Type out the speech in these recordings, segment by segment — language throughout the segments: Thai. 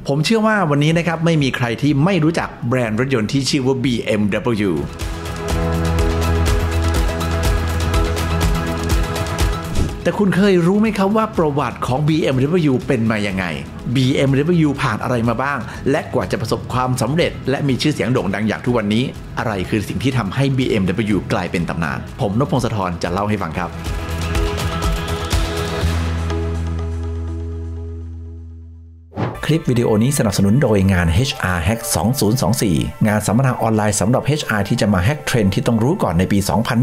ผมเชื่อว่าวันนี้นะครับไม่มีใครที่ไม่รู้จักแบรนด์รถยนต์ที่ชื่อว่า BMWแต่คุณเคยรู้ไหมครับว่าประวัติของ BMW เป็นมายังไง BMW ผ่านอะไรมาบ้างและกว่าจะประสบความสำเร็จและมีชื่อเสียงโด่งดังอย่างทุกวันนี้อะไรคือสิ่งที่ทำให้ BMW กลายเป็นตำนานผมนพพงศธรจะเล่าให้ฟังครับคลิปวิดีโอนี้สนับสนุนโดยงาน HR Hack 2024 งานสัมมนาออนไลน์สำหรับ HR ที่จะมาแฮกเทรนด์ที่ต้องรู้ก่อนในปี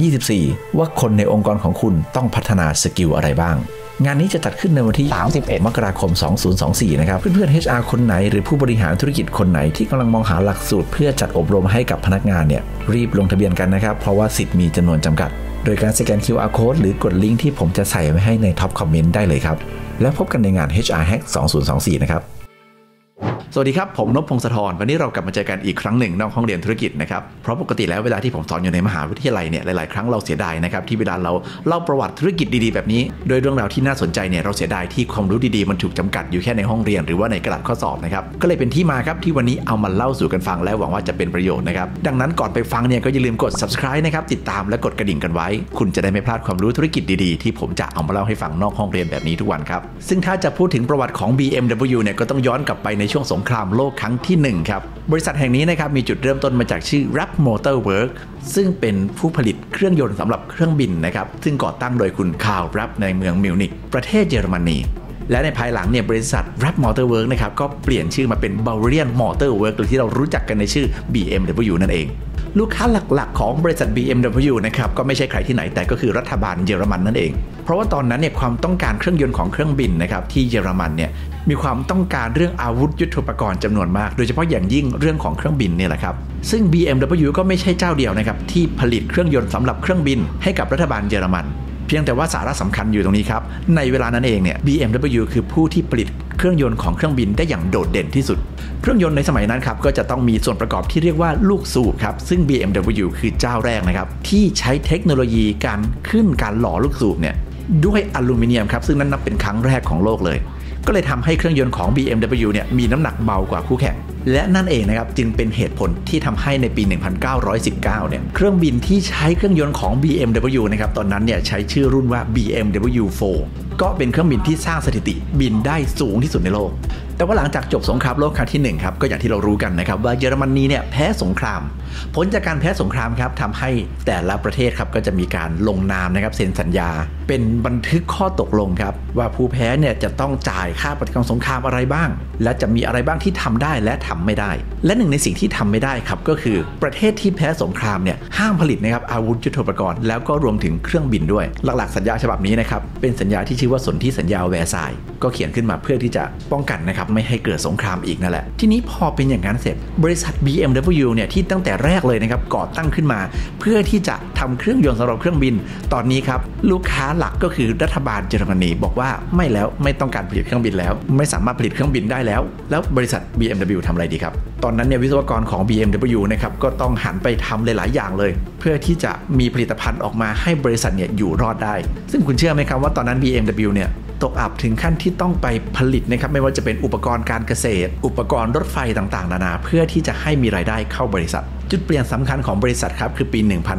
2024 ว่าคนในองค์กรของคุณต้องพัฒนาสกิลอะไรบ้างงานนี้จะจัดขึ้นในวันที่31 มกราคม 2024 นะครับเพื่อนๆ HR คนไหนหรือผู้บริหารธุรกิจคนไหนที่กำลังมองหาหลักสูตรเพื่อจัดอบรมให้กับพนักงานเนี่ยรีบลงทะเบียนกันนะครับเพราะว่าสิทธิ์มีจำนวนจำกัดโดยการสแกน QR Code หรือกดลิงก์ที่ผมจะใส่ไว้ให้ในท็อปคอมเมนต์ได้เลยครับแล้วพบกันในงาน HR Hack 2024 นะครับสวัสดีครับผมนพพงศธรวันนี้เรากลับมาเจอกันอีกครั้งหนึ่งนอกห้องเรียนธุรกิจนะครับเพราะปกติแล้วเวลาที่ผมสอนอยู่ในมหาวิทยาลัยเนี่ยหลายๆครั้งเราเสียดายนะครับที่เวลาเราเล่าประวัติธุรกิจดีๆแบบนี้โดยเรื่องราวที่น่าสนใจเนี่ยเราเสียดายที่ความรู้ดีๆมันถูกจำกัดอยู่แค่ในห้องเรียนหรือว่าในกระดาษข้อสอบนะครับก็เลยเป็นที่มาครับที่วันนี้เอามาเล่าสู่กันฟังและหวังว่าจะเป็นประโยชน์นะครับดังนั้นก่อนไปฟังเนี่ยก็อย่าลืมกด subscribe นะครับติดตามและกดกระดิ่งกันไว้คุณจะได้ไม่พลาดความรู้ธุรกิจดีๆที่ผมจะเอามาเล่าให้ฟังนอกห้องเรียนแบบนี้ทุกวันครับซึ่งถ้าจะพูดถึงประวัติของ BMW เนี่ยก็ต้องย้อนกลับไปในช่วงสงครามโลกครั้งที่1ครับบริษัทแห่งนี้นะครับมีจุดเริ่มต้นมาจากชื่อ Rapp Motor Works ซึ่งเป็นผู้ผลิตเครื่องยนต์สำหรับเครื่องบินนะครับซึ่งก่อตั้งโดยคุณคาร์ล Rapp ในเมืองมิวนิกประเทศเยอรมนีและในภายหลังเนี่ยบริษัท Rapp Motor Works นะครับก็เปลี่ยนชื่อมาเป็น Bavarian Motor Works หรือที่เรารู้จักกันในชื่อ BMW นั่นเองลูกค้าหลักๆของบริษัท BMW นะครับก็ไม่ใช่ใครที่ไหนแต่ก็คือรัฐบาลเยอรมันนั่นเองเพราะว่าตอนนั้นเนี่ยความต้องการเครื่องยนต์ของเครื่องบินนะครับที่เยอรมันเนี่ยมีความต้องการเรื่องอาวุธยุทโธปกรณ์จำนวนมากโดยเฉพาะอย่างยิ่งเรื่องของเครื่องบินเนี่ยแหละครับซึ่ง BMW ก็ไม่ใช่เจ้าเดียวนะครับที่ผลิตเครื่องยนต์สำหรับเครื่องบินให้กับรัฐบาลเยอรมันเพียงแต่ว่าสาระสำคัญอยู่ตรงนี้ครับในเวลานั้นเองเนี่ย BMW คือผู้ที่ผลิตเครื่องยนต์ของเครื่องบินได้อย่างโดดเด่นที่สุดเครื่องยนต์ในสมัยนั้นครับก็จะต้องมีส่วนประกอบที่เรียกว่าลูกสูบครับซึ่ง BMW คือเจ้าแรกนะครับที่ใช้เทคโนโลยีการหล่อลูกสูบเนี่ยด้วยอลูมิเนียมครับซึ่งนั้นนับเป็นครั้งแรกของโลกเลยก็เลยทำให้เครื่องยนต์ของ BMW เนี่ยมีน้ำหนักเบากว่าคู่แข่งและนั่นเองนะครับจึงเป็นเหตุผลที่ทำให้ในปี 1919 เนี่ยเครื่องบินที่ใช้เครื่องยนต์ของ BMW นะครับตอนนั้นเนี่ยใช้ชื่อรุ่นว่า BMW 4 ก็เป็นเครื่องบินที่สร้างสถิติบินได้สูงที่สุดในโลกแต่ว่าหลังจากจบสงครามโลกครั้งที่1ครับก็อย่างที่เรารู้กันนะครับว่าเยอรมนีเนี่ยแพ้สงครามผลจากการแพ้สงครามครับทำให้แต่ละประเทศครับก็จะมีการลงนามนะครับเซ็นสัญญาเป็นบันทึกข้อตกลงครับว่าผู้แพ้เนี่ยจะต้องจ่ายค่าปฏิกรรมสงครามอะไรบ้างและจะมีอะไรบ้างที่ทำได้และทำไม่ได้และหนึ่งในสิ่งที่ทำไม่ได้ครับก็คือประเทศที่แพ้สงครามเนี่ยห้ามผลิตนะครับอาวุธยุทโธปกรณ์แล้วก็รวมถึงเครื่องบินด้วยหลักๆสัญญาฉบับนี้นะครับเป็นสัญญาที่ชื่อว่าสนธิสัญญาแวร์ซายน์ก็เขียนขึ้นมาเพื่อที่จะป้องกันนะครับไม่ให้เกิดสงครามอีกนั่นแหละทีนี้พอเป็นอย่างนั้นเสร็จบริษัท BMW เนี่ยที่ตั้งแต่แรกเลยนะครับก่อตั้งขึ้นมาเพื่อที่จะทำเครื่องยนต์สำหรับเครื่องบินตอนนี้ครับลูกค้าหลักก็คือรัฐบาลเยอรมนีบอกว่าไม่ต้องการผลิตเครื่องบินแล้วไม่สามารถผลิตเครื่องบินได้แล้วบริษัท BMW ทำอะไรดีครับตอนนั้นเนี่ยวิศวกรของ BMW นะครับก็ต้องหันไปทำหลายๆอย่างเลยเพื่อที่จะมีผลิตภัณฑ์ออกมาให้บริษัทเนี่ยอยู่รอดได้ซึ่งคุณเชื่อไหมครับว่าตอนนั้น BMW เนี่ยตกอับถึงขั้นที่ต้องไปผลิตนะครับไม่ว่าจะเป็นอุปกรณ์การเกษตรอุปกรณ์รถไฟต่างๆนานาเพื่อที่จะให้มีรายได้เข้าบริษัทจุดเปลี่ยนสำคัญของบริษัทครับคือปี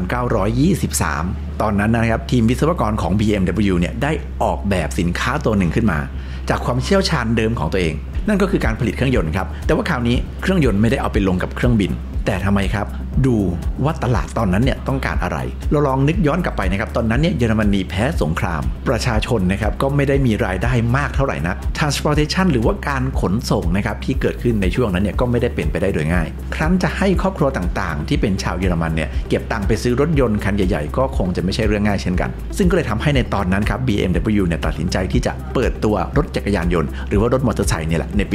1923 ตอนนั้นนะครับทีมวิศวกรของ BMW เนี่ยได้ออกแบบสินค้าตัวหนึ่งขึ้นมาจากความเชี่ยวชาญเดิมของตัวเองนั่นก็คือการผลิตเครื่องยนต์ครับแต่ว่าคราวนี้เครื่องยนต์ไม่ได้เอาไปลงกับเครื่องบินแต่ทำไมครับดูว่าตลาดตอนนั้นเนี่ยต้องการอะไรเราลองนึกย้อนกลับไปนะครับตอนนั้นเนี่ยเยอรมนีแพ้สงครามประชาชนนะครับก็ไม่ได้มีรายได้มากเท่าไหร่นัก transportation หรือว่าการขนส่งนะครับที่เกิดขึ้นในช่วงนั้นเนี่ยก็ไม่ได้เป็นไปได้โดยง่ายครั้นจะให้ครอบครัวต่างๆที่เป็นชาวเยอรมันเนี่ยเก็บตังค์ไปซื้อรถยนต์คันใหญ่ๆก็คงจะไม่ใช่เรื่องง่ายเช่นกันซึ่งก็เลยทำให้ในตอนนั้นครับ BMW เนี่ยตัดสินใจที่จะเปิดตัวรถจักรยานยนต์หรือว่ารถมอเตอร์ไซค์เนี่ยแหละในปี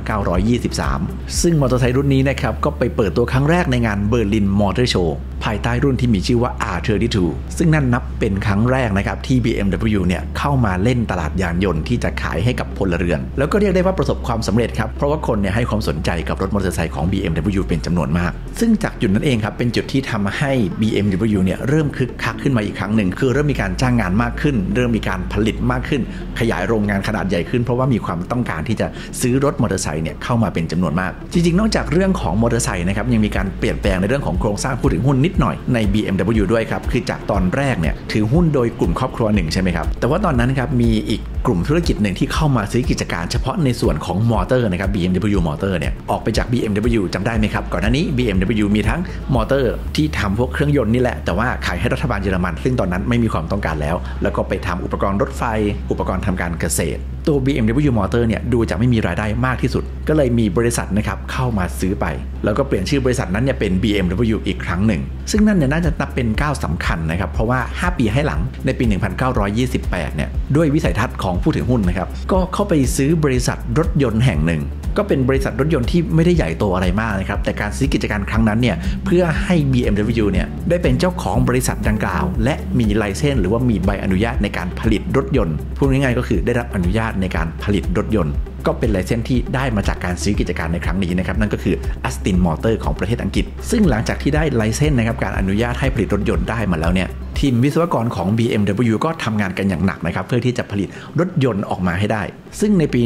1923 ซึ่งมอเตอร์ไซค์รุ่นนี้นะครับก็ไปเปิดตัวครั้งแรกในงานเบอร์ลินมอเตอร์โชว์ภายใต้รุ่นที่มีชื่อว่า R32 ซึ่งนั่นนับเป็นครั้งแรกนะครับที่ BMW เนี่ยเข้ามาเล่นตลาดยานยนต์ที่จะขายให้กับพลเรือนแล้วก็เรียกได้ว่าประสบความสำเร็จครับเพราะว่าคนเนี่ยให้ความสนใจกับรถมอเตอร์ไซค์ของ BMW เป็นจำนวนมากซึ่งจากจุดนั้นเองครับเป็นจุดที่ทำให้ BMW เนี่ยเริ่มคึกคักขึ้นมาอีกครั้งหนึ่งคือเริ่มมีการจ้างงานมากขึ้นเริ่มมีการผลิตมากขึ้นขยายโรงงานขนาดใหญ่ขึ้นเพราะว่ามีความต้องการที่จะซื้อรถมอเตอร์ไซค์เนี่ยเข้ามาเป็นจำนวนมากจริงๆนอกจากเรื่องของมอเตอร์ไซค์นะครับยังมีการเปลี่ยนแปลงในเรื่องของโครงสร้างผู้ถือหุ้นนิดหน่อยใน BMW ด้วยครับคือจากตอนแรกเนี่ยถือหุ้นโดยกลุ่มครอบครัวหนึ่งใช่ไหมครับแต่ว่าตอนนั้นครับมีอีกกลุ่มธุรกิจหนึ่งที่เข้ามาซื้อกิจการเฉพาะในส่วนของมอเตอร์นะครับ BMW มอเตอร์เนี่ยออกไปจาก BMW จำได้ไหมครับก่อนหน้านี้ BMW มีทั้งมอเตอร์ที่ทำพวกเครื่องยนต์นี่แหละแต่ว่าขายให้รัฐบาลเยอรมันซึ่งตอนนั้นไม่มีความต้องการแล้วก็ไปทำอุปกรณ์รถไฟอุปกรณ์ทำการเกษตรตัว BMW Motor เนี่ยดูจะไม่มีรายได้มากที่สุดก็เลยมีบริษัทนะครับเข้ามาซื้อไปแล้วก็เปลี่ยนชื่อบริษัทนั้นเนี่ยเป็น BMW อีกครั้งหนึ่งซึ่งนั่นเนี่ยน่าจะนับเป็นก้าวสำคัญนะครับเพราะว่า5ปีให้หลังในปี 1928 เนี่ยด้วยวิสัยทัศน์ของผู้ถือหุ้นนะครับก็เข้าไปซื้อบริษัทรถยนต์แห่งหนึ่งก็เป็นบริษัทรถยนต์ที่ไม่ได้ใหญ่โตอะไรมากนะครับแต่การซื้อกิจการครั้งนั้นเนี่ยเพื่อให้ BMW เนี่ยได้เป็นเจ้าของบริษัทดังกล่าวและมีไลเซนส์หรือว่ามีใบอนุญาตในการผลิตรถยนต์พูดง่ายๆก็คือได้รับอนุญาตในการผลิตรถยนต์ก็เป็นไลเซนส์ที่ได้มาจากการซื้อกิจการในครั้งนี้นะครับนั่นก็คือ Aston Motor ของประเทศอังกฤษซึ่งหลังจากที่ได้ไลเซนส์นะครับการอนุญาตให้ผลิตรถยนต์ได้มาแล้วเนี่ยทีมวิศวกรของ BMW ก็ทำงานกันอย่างหนักนะครับเพื่อที่จะผลิตรถยนต์ออกมาให้ได้ซึ่งในปี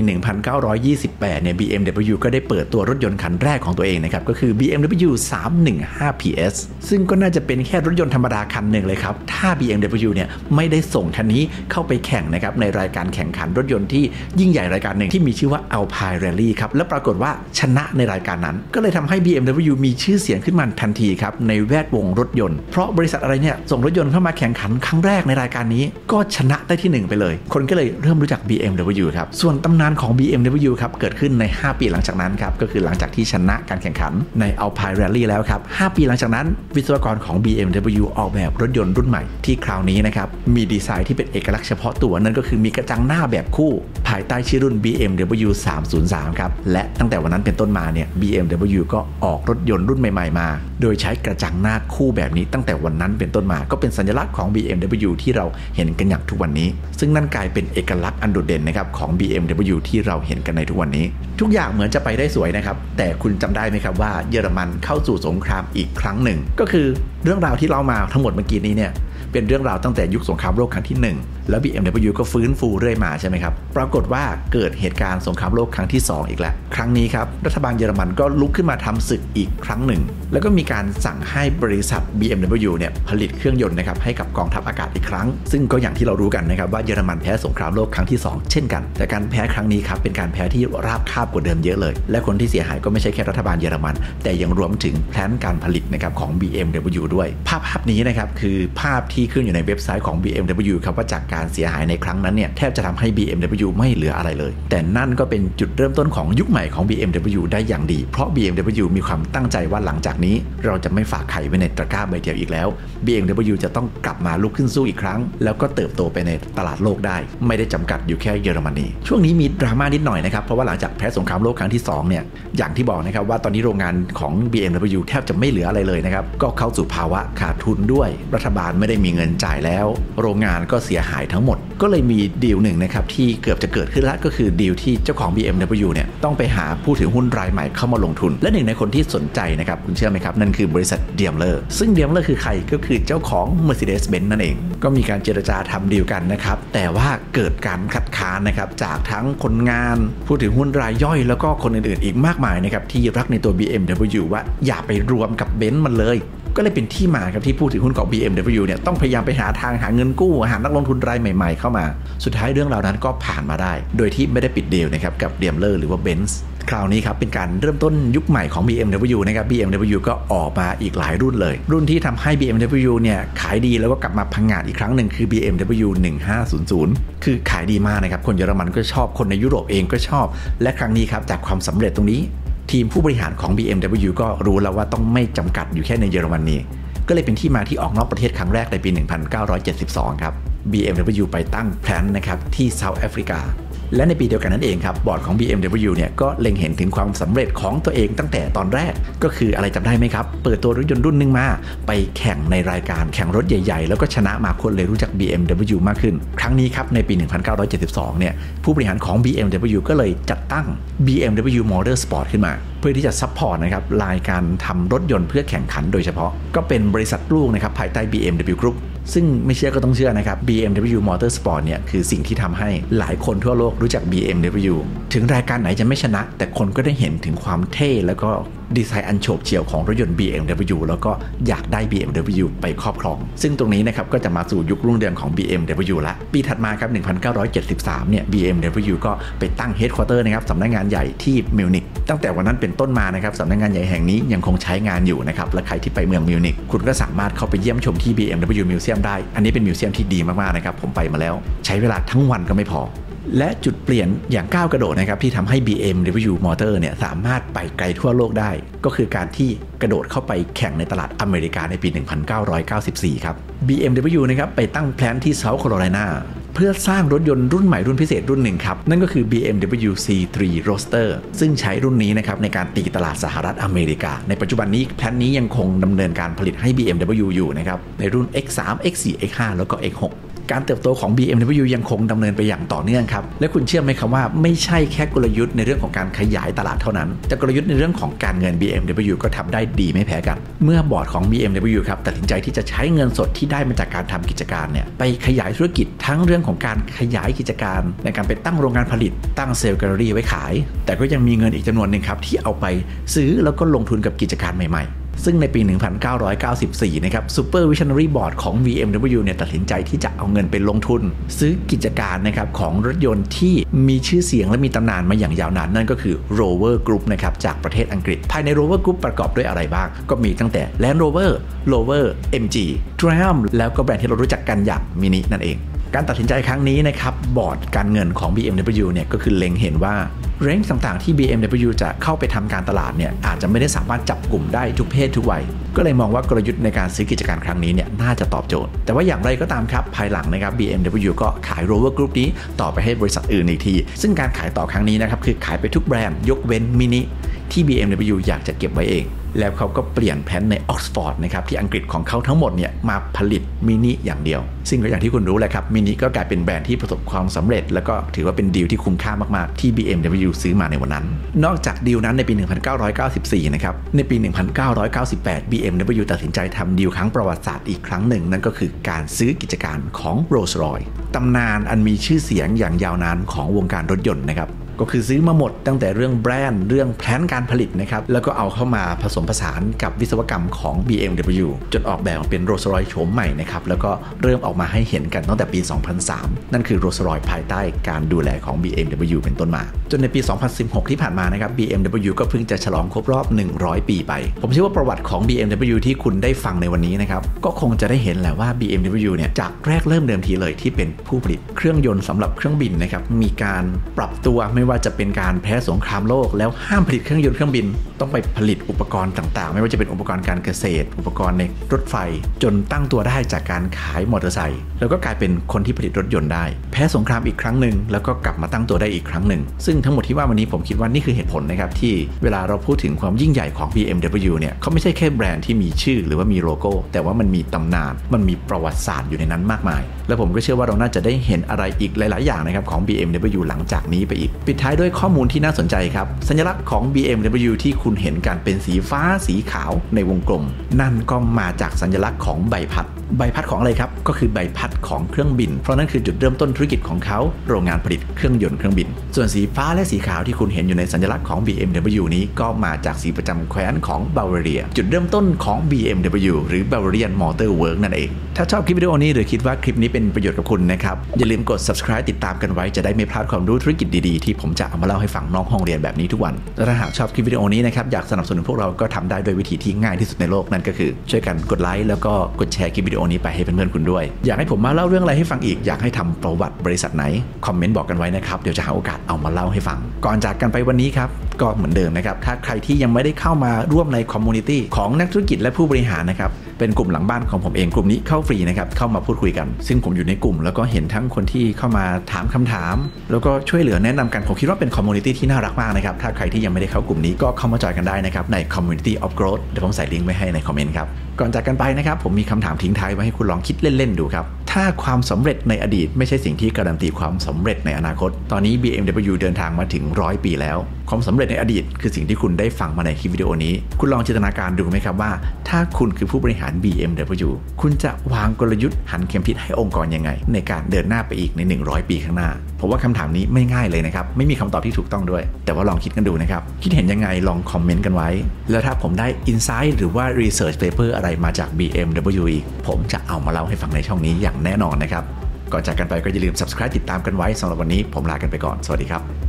1928 เนี่ย BMW ก็ได้เปิดตัวรถยนต์คันแรกของตัวเองนะครับก็คือ BMW 315 PS ซึ่งก็น่าจะเป็นแค่รถยนต์ธรรมดาคันหนึ่งเลยครับถ้า BMW เนี่ยไม่ได้ส่งคันนี้เข้าไปแข่งนะครับในรายการแข่งขันรถยนต์ที่ยิ่งใหญ่รายการหนึ่งที่มีชื่อว่า Alpine Rally ครับและปรากฏว่าชนะในรายการนั้นก็เลยทำให้ BMW มีชื่อเสียงขึ้นมาทันทีครับในแวดวงรถยนต์เพราะบริษัทอะไรเนี่ยส่งรถยนต์เข้ามาแข่งขันครั้งแรกในรายการนี้ก็ชนะได้ที่1ไปเลยคนก็เลยเริ่มรู้จัก BMW ครับส่วนตำนานของ BMW ครับเกิดขึ้นใน5ปีหลังจากนั้นครับก็คือหลังจากที่ชนะการแข่งขันใน Alpine Rally แล้วครับ5ปีหลังจากนั้นวิศวกรของ BMW ออกแบบรถยนต์รุ่นใหม่ที่คราวนี้นะครับมีดีไซน์ที่เป็นเอกลักษณ์เฉพาะตัวนั่นก็คือมีกระจังหน้าแบบคู่ภายใต้ชื่อรุ่น BMW 303 ครับและตั้งแต่วันนั้นเป็นต้นมาเนี่ย BMW ก็ออกรถยนต์รุ่นใหม่ๆมาโดยใช้กระจังหน้าคู่แบบนี้ตั้งแต่วันนั้นเป็นต้นมาก็เป็นสัญลักษณ์ของ BMW ที่เราเห็นกันอย่างทุกวันนี้ซึ่งนั่นกลายเป็นเอกลักษณ์อันโดดเด่นนะครับของ BMW ที่เราเห็นกันในทุกวันนี้ทุกอย่างเหมือนจะไปได้สวยนะครับแต่คุณจำได้ไหมครับว่าเยอรมันเข้าสู่สงครามอีกครั้งหนึ่งก็คือเรื่องราวที่เรามาทั้งหมดเมื่อกี้นี้เนี่ยเป็นเรื่องราวตั้งแต่ยุคสงครามโลกครั้งที่1แล้ว BMW ก็ฟื้นฟูเรื่อยมาใช่ไหมครับปรากฏว่าเกิดเหตุการณ์สงครามโลกครั้งที่2อีกแล้วครั้งนี้ครับรัฐบาลเยอรมันก็ลุกขึ้นมาทำศึกอีกครั้งหนึ่งแล้วก็มีการสั่งให้บริษัท BMW เนี่ยผลิตเครื่องยนต์นะครับให้กับกองทัพอากาศอีกครั้งซึ่งก็อย่างที่เรารู้กันนะครับว่าเยอรมันแพ้สงครามโลกครั้งที่2เช่นกันแต่การแพ้ครั้งนี้ครับเป็นการแพ้ที่ราบคาบกว่าเดิมเยอะเลยและคนที่เสียหายก็ไม่ใช่แค่รัฐบาลเยอรมันแต่ยังรวมถึงแผนการผลิตนะครับของ BMW ด้วยภาพนี้นะครับคือภาพที่ขึ้นอยู่ในเว็บไซต์ของ BMW ครับว่าจากการเสียหายในครั้งนั้นเนี่ยแทบจะทำให้ BMW ไม่เหลืออะไรเลยแต่นั่นก็เป็นจุดเริ่มต้นของยุคใหม่ของ BMW ได้อย่างดีเพราะ BMW มีความตั้งใจว่าหลังจากนี้เราจะไม่ฝากไข่ไว้ในตะกร้าใบเดียวอีกแล้ว BMW จะต้องกลับมาลุกขึ้นสู้อีกครั้งแล้วก็เติบโตไปในตลาดโลกได้ไม่ได้จำกัดอยู่แค่เยอรมนีช่วงนี้มีดราม่านิดหน่อยนะครับเพราะว่าหลังจากแพ้สงครามโลกครั้งที่2เนี่ยอย่างที่บอกนะครับว่าตอนนี้โรงงานของ BMW แทบจะไม่เหลืออะไรเลยนะครับก็เข้าสู่ภาวะขาดทุนด้วยรัฐบาลไม่ได้มีเงินจ่ายแล้วโรงงานก็เสียหายทั้งหมดก็เลยมีดีลหนึ่งนะครับที่เกือบจะเกิดขึ้นแล้วก็คือดีลที่เจ้าของ BMW เนี่ยต้องไปหาผู้ถือหุ้นรายใหม่เข้ามาลงทุนและหนึ่งในคนที่สนใจนะครับคุณเชื่อไหมครับนั่นคือบริษัทเดียมเลอร์ซึ่งเดียมเลอร์คือใครก็คือเจ้าของ Mercedes-Benz นั่นเองก็มีการเจรจาทำดีลกันนะครับแต่ว่าเกิดการคัดค้านนะครับจากทั้งคนงานผู้ถือหุ้นรายย่อยแล้วก็คนอื่นๆอีกมากมายนะครับที่รักในตัว BMW ว่าอย่าไปรวมกับเบนซ์มันเลยก็เลยเป็นที่มาครับที่ผู้ถือหุ้นของ BMW เนี่ยต้องพยายามไปหาทางหาเงินกู้หานักลงทุนรายใหม่ๆเข้ามาสุดท้ายเรื่องราวนั้นก็ผ่านมาได้โดยที่ไม่ได้ปิดดีลนะครับกับเดียมเลอร์หรือว่าเบนซ์คราวนี้ครับเป็นการเริ่มต้นยุคใหม่ของ BMW นะครับ BMW ก็ออกมาอีกหลายรุ่นเลยรุ่นที่ทำให้ BMW เนี่ยขายดีแล้วก็กลับมาพังงาดอีกครั้งหนึ่งคือ BMW 1500คือขายดีมากนะครับคนเยอรมันก็ชอบคนในยุโรปเองก็ชอบและครั้งนี้ครับจากความสำเร็จตรงนี้ทีมผู้บริหารของ BMW ก็รู้แล้วว่าต้องไม่จำกัดอยู่แค่ในเยอรมนีก็เลยเป็นที่มาที่ออกนอกประเทศครั้งแรกในปี 1972 ครับ BMW ไปตั้งแพลนนะครับที่เซาท์แอฟริกาและในปีเดียวกันนั่นเองครับบอร์ดของ BMW เนี่ยก็เล็งเห็นถึงความสำเร็จของตัวเองตั้งแต่ตอนแรกก็คืออะไรจำได้ไหมครับเปิดตัวรถยนต์รุ่นนึงมาไปแข่งในรายการแข่งรถใหญ่ๆแล้วก็ชนะมาคนเลยรู้จัก BMW มากขึ้นครั้งนี้ครับในปี 1972 เนี่ยผู้บริหารของ BMW ก็เลยจัดตั้ง BMW Motorsport ขึ้นมาเพื่อที่จะซัพพอร์ตนะครับรายการทำรถยนต์เพื่อแข่งขันโดยเฉพาะก็เป็นบริษัทลูกนะครับภายใต้ BMW Group ซึ่งไม่เชื่อก็ต้องเชื่อนะครับ BMW Motorsport เนี่ยคือสิ่งที่ทำให้หลายคนทั่วโลกรู้จัก BMW ถึงรายการไหนจะไม่ชนะแต่คนก็ได้เห็นถึงความเท่แล้วก็ดีไซน์อันโฉบเฉี่ยวของรถยนต์ BMW แล้วก็อยากได้ BMW ไปครอบครองซึ่งตรงนี้นะครับก็จะมาสู่ยุครุ่งเรืองของ BMW ละปีถัดมาครับ 1973 เนี่ย BMW ก็ไปตั้งเฮดควอเตอร์นะครับสำนักงานใหญ่ที่มิวนิกตั้งแต่วันนั้นเป็นต้นมานะครับสำนักงานใหญ่แห่งนี้ยังคงใช้งานอยู่นะครับและใครที่ไปเมืองมิวนิกคุณก็สามารถเข้าไปเยี่ยมชมที่ BMW Museum ได้อันนี้เป็นมิวเซียมที่ดีมากๆนะครับผมไปมาแล้วใช้เวลาทั้งวันก็ไม่พอและจุดเปลี่ยนอย่างก้าวกระโดดนะครับที่ทำให้ BMW Motor เนี่ยสามารถไปไกลทั่วโลกได้ก็คือการที่กระโดดเข้าไปแข่งในตลาดอเมริกาในปี 1994 ครับ BMW นะครับไปตั้งแพลนที่เซาท์แคโรไลนาเพื่อสร้างรถยนต์รุ่นใหม่รุ่นพิเศษรุ่นหนึ่งครับนั่นก็คือ BMW C3 Roadster ซึ่งใช้รุ่นนี้นะครับในการตีตลาดสหรัฐอเมริกาในปัจจุบันนี้แพลนนี้ยังคงดำเนินการผลิตให้ BMW อยู่นะครับในรุ่น X3 X4 X5 แล้วก็ X6การเติบโตของ BMW ยังคงดำเนินไปอย่างต่อเนื่องครับและคุณเชื่อไหมครับว่าไม่ใช่แค่กลยุทธ์ในเรื่องของการขยายตลาดเท่านั้นแต่กลยุทธ์ในเรื่องของการเงิน BMW ก็ทำได้ดีไม่แพ้กันเมื่อบอร์ดของ BMW ครับตัดสินใจที่จะใช้เงินสดที่ได้มาจากการทำกิจการเนี่ยไปขยายธุรกิจทั้งเรื่องของการขยายกิจการในการไปตั้งโรงงานผลิตตั้งเซลล์แกลเลอรี่ไว้ขายแต่ก็ยังมีเงินอีกจำนวนหนึ่งครับที่เอาไปซื้อแล้วก็ลงทุนกับกิจการใหม่ๆซึ่งในปี 1994 นะครับ Super Visionary Board ของ BMW เนี่ยตัดสินใจที่จะเอาเงินไปลงทุนซื้อกิจการนะครับของรถยนต์ที่มีชื่อเสียงและมีตำนานมาอย่างยาวนานนั่นก็คือ Rover Group นะครับจากประเทศอังกฤษภายใน Rover Group ประกอบด้วยอะไรบ้างก็มีตั้งแต่ Land Rover, Rover, MG, Triumph แล้วก็แบรนด์ที่เรารู้จักกันอย่าง Mini นั่นเองการตัดสินใจครั้งนี้นะครับบอร์ดการเงินของ BMW เนี่ยก็คือเล็งเห็นว่าเรนจ์ต่างๆที่ BMW จะเข้าไปทำการตลาดเนี่ยอาจจะไม่ได้สามารถจับกลุ่มได้ทุกเพศทุกวัยก็เลยมองว่ากลยุทธ์ในการซื้อกิจการครั้งนี้เนี่ยน่าจะตอบโจทย์แต่ว่าอย่างไรก็ตามครับภายหลังนะครับ BMW ก็ขาย Rover Group นี้ต่อไปให้บริษัทอื่นอีกทีซึ่งการขายต่อครั้งนี้นะครับคือขายไปทุกแบรนด์ยกเว้น Mini ที่ BMW อยากจะเก็บไว้เองแล้วเขาก็เปลี่ยนแผนในออกซฟอร์ดนะครับที่อังกฤษของเขาทั้งหมดเนี่ยมาผลิตมินิอย่างเดียวซึ่งก็อย่างที่คุณรู้แหละครับมินิก็กลายเป็นแบรนด์ที่ประสบความสำเร็จแล้วก็ถือว่าเป็นดีลที่คุ้มค่ามากๆที่ BMW ซื้อมาในวันนั้นนอกจากดีลนั้นในปี 1994 นะครับในปี 1998 BMW ตัดสินใจทำดีลครั้งประวัติศาสตร์อีกครั้งหนึ่งนั่นก็คือการซื้อกิจการของ Rolls-Royce ตำนานอันมีชื่อเสียงอย่างยาวนานของวงการรถยนต์นะครับก็คือซื้อมาหมดตั้งแต่เรื่องแบรนด์เรื่องแผนการผลิตนะครับแล้วก็เอาเข้ามาผสมผสานกับวิศวกรรมของ BMW จนออกแบบเป็น Rolls-Royce โฉมใหม่นะครับแล้วก็เริ่มออกมาให้เห็นกันตั้งแต่ปี 2003 นั่นคือ Rolls-Royce ภายใต้การดูแลของ BMW เป็นต้นมาจนในปี 2016 ที่ผ่านมานะครับ BMW ก็เพิ่งจะฉลองครบรอบ100 ปีไปผมเชื่อว่าประวัติของ BMW ที่คุณได้ฟังในวันนี้นะครับก็คงจะได้เห็นแหละว่า BMW เนี่ยจากแรกเริ่มเดิมทีเลยที่เป็นผู้ผลิตเครื่องยนต์สำหรับเครื่องบินนะครับมีการปรับตัวไม่ว่าจะเป็นการแพ้สงครามโลกแล้วห้ามผลิตเครื่องยนต์เครื่องบินต้องไปผลิตอุปกรณ์ต่างๆไม่ว่าจะเป็นอุปกรณ์การเกษตรอุปกรณ์ในรถไฟจนตั้งตัวได้จากการขายมอเตอร์ไซค์แล้วก็กลายเป็นคนที่ผลิตรถยนต์ได้แพ้สงครามอีกครั้งหนึ่งแล้วก็กลับมาตั้งตัวได้อีกครั้งหนึ่งซึ่งทั้งหมดที่ว่าวันนี้ผมคิดว่านี่คือเหตุผลนะครับที่เวลาเราพูดถึงความยิ่งใหญ่ของ BMW เนี่ยเขาไม่ใช่แค่แบรนด์ที่มีชื่อหรือว่ามีโลโก้แต่ว่ามันมีตำนานมันมีประวัติศาสตร์อยู่ในนั้นมากมายและผมก็เชื่อว่าเราน่าจะได้เห็นอะไรอีกหลายๆอย่างนะครับของ BMW หลังจากนี้ไปอีกปิดท้ายด้วยข้อมูลที่น่าสนใจครับสัญลักษณ์ของ BMW ที่คุณเห็นกันเป็นสีฟ้าสีขาวในวงกลมนั่นก็มาจากสัญลักษณ์ของใบพัดของอะไรครับก็คือใบพัดของเครื่องบินเพราะนั่นคือจุดเริ่มต้นธุรกิจของเขาโรงงานผลิตเครื่องยนต์เครื่องบินส่วนสีฟ้าและสีขาวที่คุณเห็นอยู่ในสัญลักษณ์ของ BMW นี้ก็มาจากสีประจำแคว้นของบาวาเรียจุดเริ่มต้นของ BMW หรือ Bavarian Motor Works นั่นเองถ้าชอบคลิปวิดีโอนี้หรือคิดว่าคลิปนี้เป็นประโยชน์กับคุณนะครับอย่าลืมกด subscribe ติดตามกันไว้จะได้ไม่พลาดความรู้ธุรกิจดีๆที่ผมจะเอามาเล่าให้ฟังนอกห้องเรียนแบบนี้ทุกวันและถ้าหากชอบคลิปวิดีโอนี้นะครับอยากสนับสนุนพวกเราก็ทำได้โดยวิธีที่ง่ายที่สุดในโลกนั่นก็คือช่วยกันกดไลค์แล้วก็กดแชร์คลิปวิดีโอนี้ไปให้เพื่อนๆคุณด้วยอยากให้ผมมาเล่าเรื่องอะไรให้ฟังอีกอยากให้ทำประวัติบริษัทไหนคอมเมนต์บอกกันไว้นะครับเดี๋ยวจะหาโอกาสเอามาเล่าให้ฟังก่อนจากกันไปวันนี้ครับก็เหมือนเดิมนะครับถ้าใครที่ยังไม่ได้เข้ามาร่วมในคอมมูนิตี้ของนักธุรกิจและผู้บริหารนะครับเป็นกลุ่มหลังบ้านของผมเองกลุ่มนี้เข้าฟรีนะครับเข้ามาพูดคุยกันซึ่งผมอยู่ในกลุ่มแล้วก็เห็นทั้งคนที่เข้ามาถามคำถามแล้วก็ช่วยเหลือแนะนำกันผมคิดว่าเป็นคอมมูนิตี้ที่น่ารักมากนะครับถ้าใครที่ยังไม่ได้เข้ากลุ่มนี้ก็เข้ามาจอยกันได้นะครับใน Community of Growth เดี๋ยวผมใส่ลิงก์ไว้ให้ในคอมเมนต์ครับก่อนจากกันไปนะครับผมมีคำถามทิ้งท้ายไว้ให้คุณลองคิดเล่นๆดูครับถ้าความสำเร็จในอดีตไม่ใช่สิ่งที่การันตีความสำเร็จในอนาคตตอนนี้ BMW เดินทางมาถึง100 ปีแล้วความสำเร็จในอดีตคือสิ่งที่คุณได้ฟังมาในคลิปวิดีโอนี้คุณลองจินตนาการดูไหมครับว่าถ้าคุณคือผู้บริหาร BMW คุณจะวางกลยุทธ์หันเข็มทิศให้องค์กรยังไงในการเดินหน้าไปอีกใน100 ปีข้างหน้าผมว่าคำถามนี้ไม่ง่ายเลยนะครับไม่มีคำตอบที่ถูกต้องด้วยแต่ว่าลองคิดกันดูนะครับคิดเห็นยังไงลองคอมเมนต์กันไว้แล้วถ้าผมได้อินไซต์หรือว่า Research Paper อะไรมาจาก BMW อีกผมจะเอามาเล่าให้ฟังในช่องนี้อย่างแน่นอนนะครับก่อนจากกันไปก็อย่าลืม Subscribe ติดตามกันไว้สำหรับวันนี้ผมลากันไปก่อนสวัสดีครับ